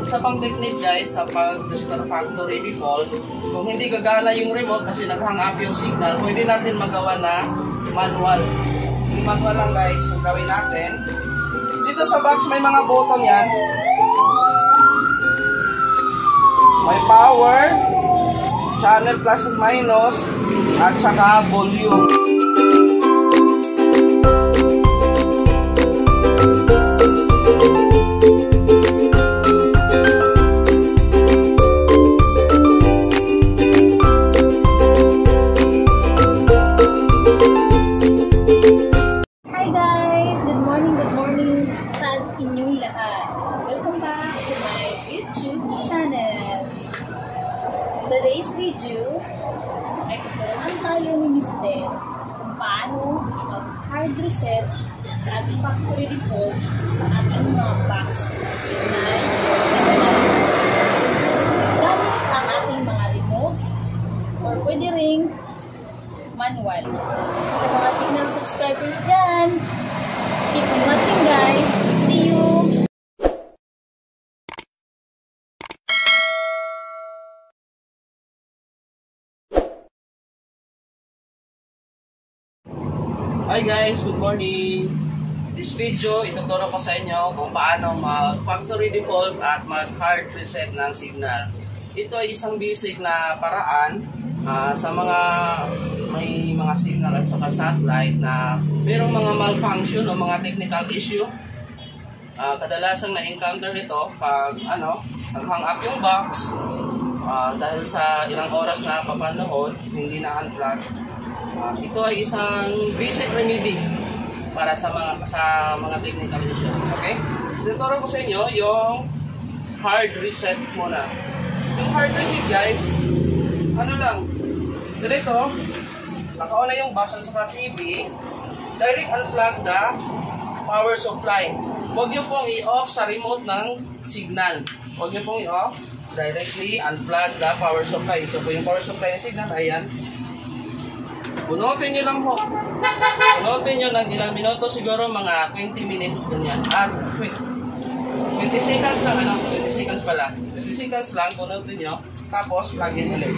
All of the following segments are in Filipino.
isa pang technique guys sa pag-restore factory default, kung hindi gagana yung remote kasi nag-hang up yung signal, pwede natin magawa na manual. Yung manual lang guys, ang gawin natin. Dito sa box may mga button yan. May power, channel plus and minus, at saka volume. Today's video ay tuturuan tayo ni Mr. kung paano mag-hard reset at factory default sa ating mga box ng signal or signal gamit ang ating mga remote or pwede ring manual. Sa mga signal subscribers dyan, keep on watching guys. See you! Hi guys, good morning! This video, ituturo ko sa inyo kung paano mag-factory default at mag-hard reset ng signal. Ito ay isang basic na paraan sa mga may mga signal at saka satellite na mayroong mga malfunction o mga technical issue. Kadalasang na-encounter ito pag nag-hang up yung box dahil sa ilang oras na papanahon, hindi na unplug. Ito ay isang basic remedy para sa mga technical issue. Okay? Ituturo ko sa inyo yung hard reset muna. Yung hard reset guys, ganito, naka-on na yung box at saka TV, direct unplug the power supply. Huwag nyo pong i-off sa remote ng signal. Huwag nyo pong i-off, directly unplug the power supply. Ito po yung power supply ng signal, ayan. Bunutin nyo lang ho. Bunutin nyo ng ilang minuto, siguro mga 20 minutes ganyan. At 20 seconds lang, 20 seconds pala. 20 seconds lang, bunutin nyo. Tapos, plug in ulit.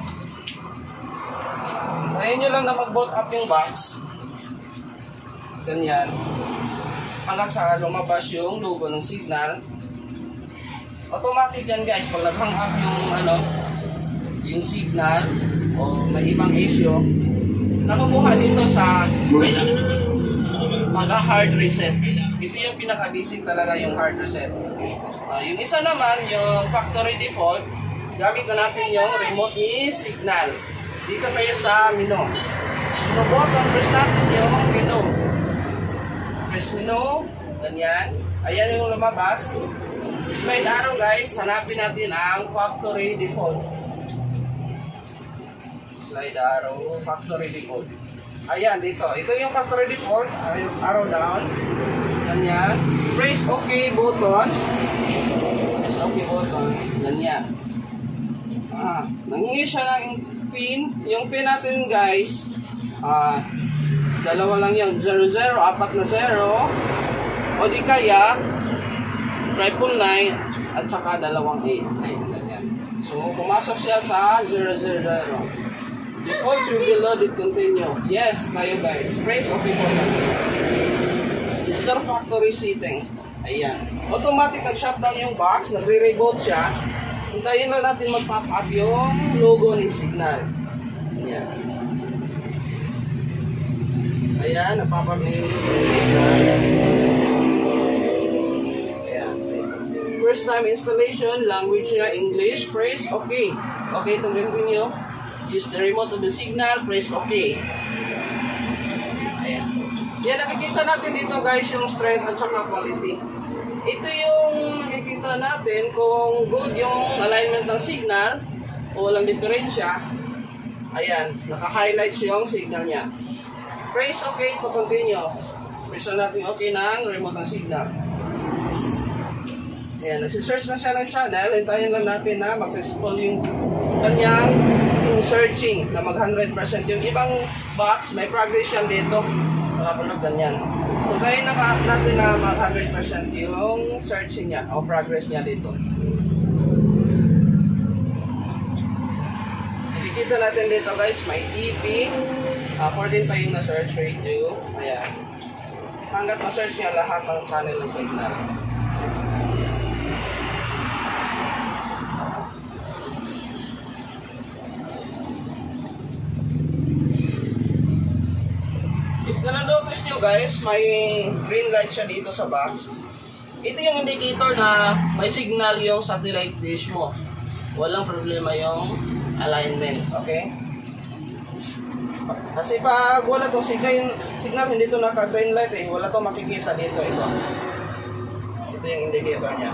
Tayin nyo lang na mag-boot up yung box. Ganyan. Hanggang sa lumabas yung logo ng signal. Automatic yan guys. Pag nag-hang up yung signal o may ibang issue, nakukuha dito sa hard reset. Ito yung pinaka-basic talaga yung hard reset. Yung isa naman, yung factory default, gamit na natin yung remote ni signal. Dito tayo sa menu. Press natin yung menu. Press menu, ganyan. Ayan yung lumabas. Slide arrow guys, hanapin natin ang factory default. Slide arrow, factory default. Ayan, dito. Ito yung factory default. Arrow down. Ganyan. Press OK button. Press OK button. Ganyan. Nangingi siya ng pin. Yung pin natin guys, dalawa lang yung 00, 4 na 0. O di kaya, 999 at saka 2 8. Ganyan. So, pumasok siya sa 000. Defaults will be loaded, continue. Yes, tayo guys. Press OK button. Restore factory setting. Ayan. Automatic nag-shutdown yung box, nagre-reboot siya. Hintayin lang natin mag-pop up yung logo ng signal. Ayan. Ayan, nag-pop up na yung logo ng signal. Ayan. First time installation, language niya English. Press OK. Okay, to continue. Use the remote of the signal, press OK. Ayan. Yan, nakikita natin dito guys yung strength at saka quality. Ito yung nakikita natin kung good yung alignment ng signal o walang diferensya. Ayan, naka-highlights yung signal niya. Press OK to continue. Press natin OK ng remote ng signal. Ayan, nasi-search na siya ng channel. Hintayin lang natin na mag-successful yung kanyang searching na mag 100%. Yung ibang box, may progress yan dito. Nakapulog ganyan. Tayo natin na mag-100% yung search niya o progress niya dito. Nakikita natin dito guys, may EP. 14 pa yung na-search radio. Ayan. Hanggat ma-search niya lahat ng channel ng signal. Na-notice nyo guys, may green light siya dito sa box. Ito yung indicator na may signal yung satellite dish mo. Walang problema yung alignment, okay? Kasi pag wala itong signal, hindi ito naka-green light eh. Wala itong makikita dito, ito. Ito yung indicator niya.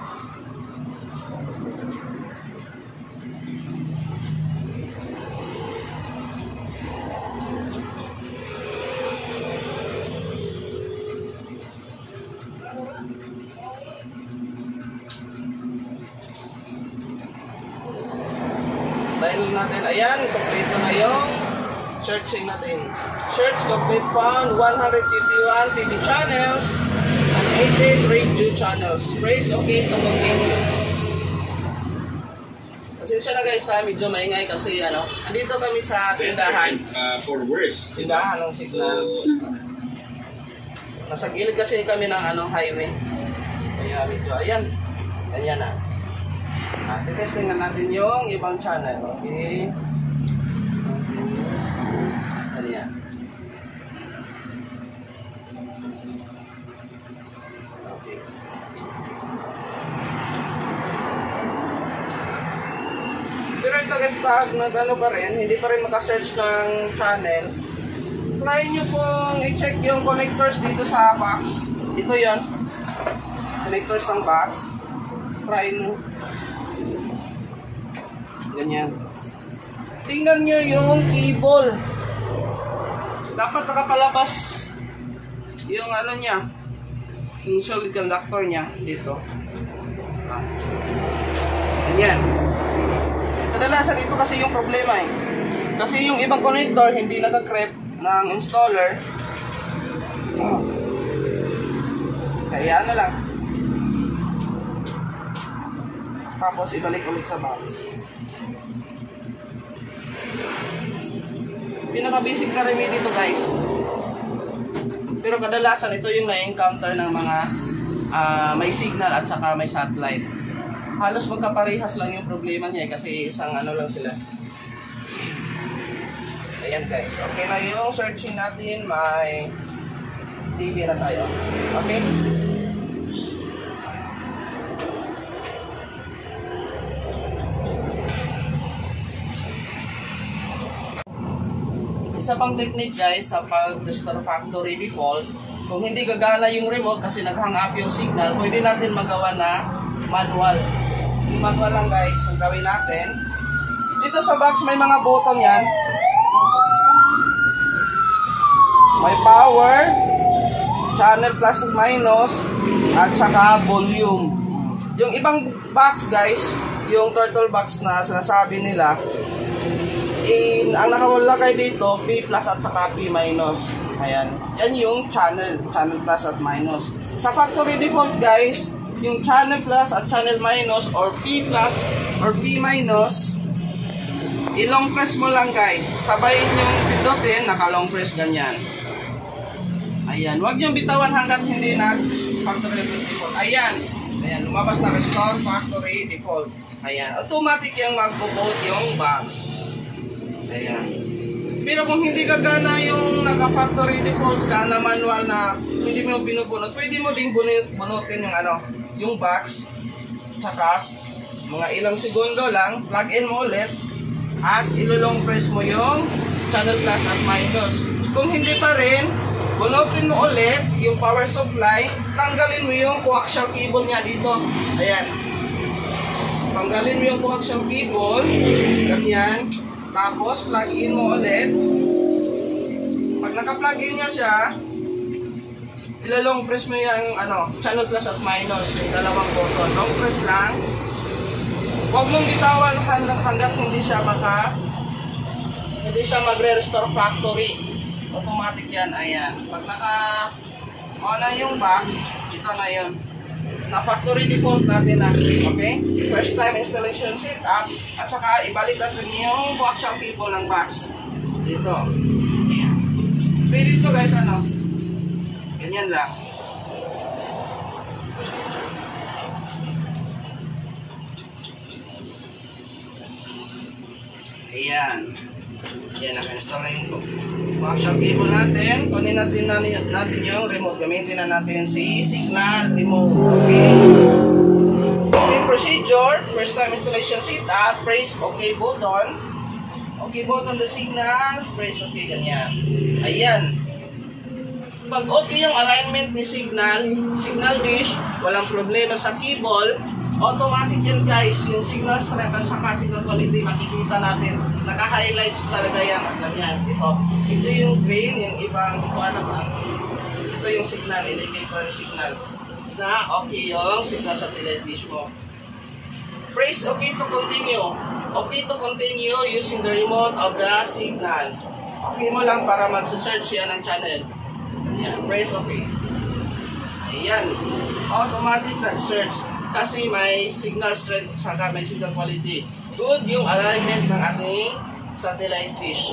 Dahil natin, ayan, kompleto na yung searching natin. Search complete, found 151 TV channels and 18 radio channels. Press OK to continue. Pasensya na guys, medyo maingay kasi andito kami sa tindahan. Tindahan ng signal. Nasa gilid kasi kami ng highway. Kaya medyo, ayan, ganyan na. Titesting na natin yung ibang channel. Okay. Ano yan? Okay. Pero ito guys, pag nag-ano pa rin, hindi pa rin makasearch ng channel, try nyo pong i-check yung connectors dito sa box. Ito yan. Connectors ng box. Try nyo. Ganyan. Tingnan nyo yung cable. Dapat nakapalabas yung niya, yung solid conductor niya dito. Ganyan. Kadalasan dito kasi yung problema eh. Kasi yung ibang connector hindi naka-creep ng installer. Kaya lang. Tapos ibalik ulit sa box. Pinaka-basic na remedy dito guys. Pero kadalasan ito yung na-encounter ng mga may signal at saka may satellite. Halos magkaparehas lang yung problema niya kasi isang lang sila. Ayan guys. Okay na yung searching natin. May TV na tayo. Okay? Isa pang technique guys sa pag-restore factory default, kung hindi gagana yung remote kasi nag-hang up yung signal, pwede natin magawa na manual. Yung manual lang guys, ang gawin natin. Dito sa box may mga button yan. May power, channel plus at minus, at saka volume. Yung ibang box guys, yung turtle box na sinasabi nila, ang nakalagay dito, P plus at saka P minus. Ayan. Yan yung channel plus at minus. Sa factory default guys, yung channel plus at channel minus or P plus or P minus, i-long press mo lang guys. Sabay yung pindutin, naka-long press ganyan. Ayan. Huwag niyong bitawan hanggat hindi nag-factory default. Ayan. Ayan. Lumabas na restore factory default. Ayan. Automatic yung mag-boot yung box. Ayan. Pero kung hindi gagana yung naka-factory default ka na manual na hindi mo binubunot, pwede mo ding bunutin yung yung box saka mga ilang segundo lang, plug in mo ulit at ilolong press mo yung channel plus at minus. Kung hindi pa rin, bunutin mo ulit yung power supply, tanggalin mo yung coaxial cable niya dito. Ayan. Tanggalin mo yung coaxial cable, ganyan. Tapos, plug in mo ulit. Pag naka-plug in niya siya, ilalong press mo yung channel plus at minus, yung dalawang button. Long press lang. Huwag mong bitawan hanggat hindi siya magre-restore factory. Automatic yan. Ayan. Pag on na yung box, ito na yun. Na factory default natin na. Okay? First time installation setup, at saka ibalik natin yung coaxial cable ng box. Dito. Pwede ito guys, ano? Ganyan lang. Ayan. Yan, naka-install na yung coaxial cable natin. Kunin natin yung remote. Gamitin na natin si Signal Remote. Okay. Same procedure. First time installation setup. Press OK button. OK button the signal. Press OK, ganyan. Ayan. Pag okay yung alignment ni signal dish, walang problema sa cable, automatic yan guys, yung signal strength at saka signal quality, makikita natin, naka-highlights talaga yan at ganyan. Ito yung green, yung ibang, ito yung signal, indicator ng signal, na okay yung signal satellite dish mo. Press OK to continue. OK to continue using the remote of the signal. Okay mo lang para mag-search yan ng channel. Ayan, press OK. Ayan, automatic nag-search. Kasi may signal strength saka may signal quality. Good yung alignment ng ating satellite dish.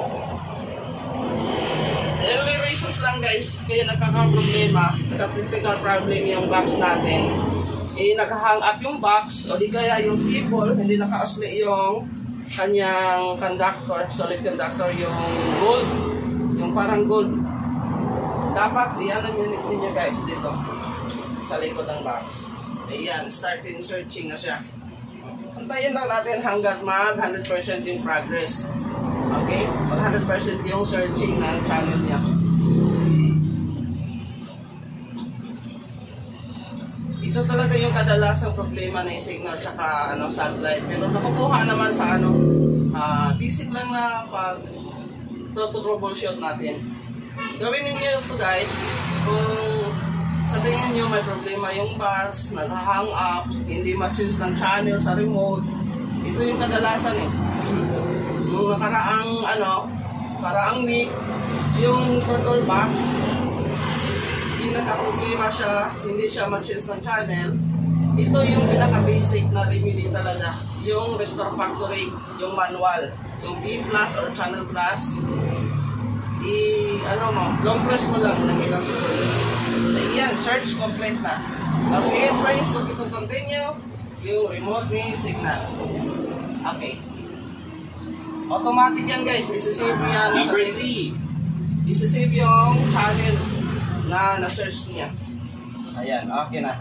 Early reasons lang guys, kaya nagkakaproblema, nagka-typical problem yung box natin. Nag-hang up yung box o di kaya yung cable, hindi naka-asli yung kanyang conductor, solid conductor, yung gold, yung parang gold. Dapat i-ano nyo guys dito sa likod ng box. Ayan, starting searching na siya. Antayin lang natin hanggat mag 100% yung progress. Okay? Mag 100% yung searching ng channel niya. Ito talaga yung kadalasang problema ng signal tsaka satellite. Pero nakukuha naman sa basic lang na pag troubleshoot natin. Gawin ninyo ito guys, kung sa tingin nyo may problema yung bus, nag-hang up, hindi ma-choose ng channel sa remote, ito yung kadalasan eh. Nung nakaraang week, yung control box, hindi nakaproblema siya, hindi siya ma-choose ng channel. Ito yung pinaka-basic na remedy talaga, yung restore factory, yung manual, yung B+ or channel plus. Long press mo lang ng ilang segundo. Ayan, search complete na. Okay, press OK to continue yung remote ni signal. Okay. Automatic yan guys, isisave yan. Number 3. Isisave yung channel na na-search niya. Ayan, okay na.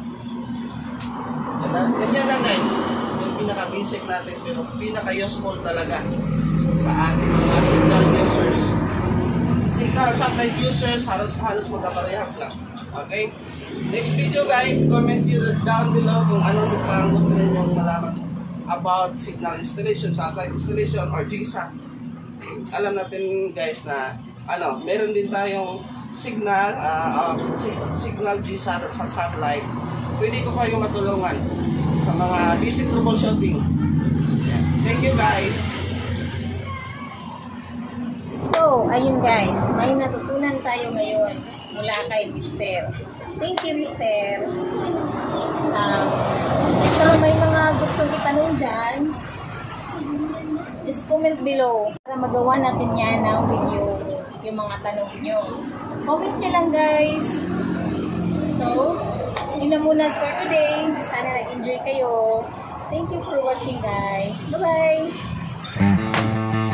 Ganyan lang guys, yung pinaka-basic natin pero pinaka-useful talaga sa ating mga signal users. Signal satellite users, halos magkaparehas lang. Okay? Next video guys, comment nyo down below kung ano pang gusto ninyong malaman about signal installation, satellite installation, or GSAT. Alam natin guys na meron din tayong signal GSAT sa satellite. Pwede ko kayo matulungan sa mga basic troubleshooting. Thank you guys! So, ayun guys, may natutunan tayo ngayon mula kay Mr. Thank you, Mr. So, may mga gustong itanong dyan, just comment below para magawa natin yan ng video, yung mga tanong nyo. Comment nyo lang guys. So, yun na muna for today. Sana nag-enjoy kayo. Thank you for watching guys. Bye-bye!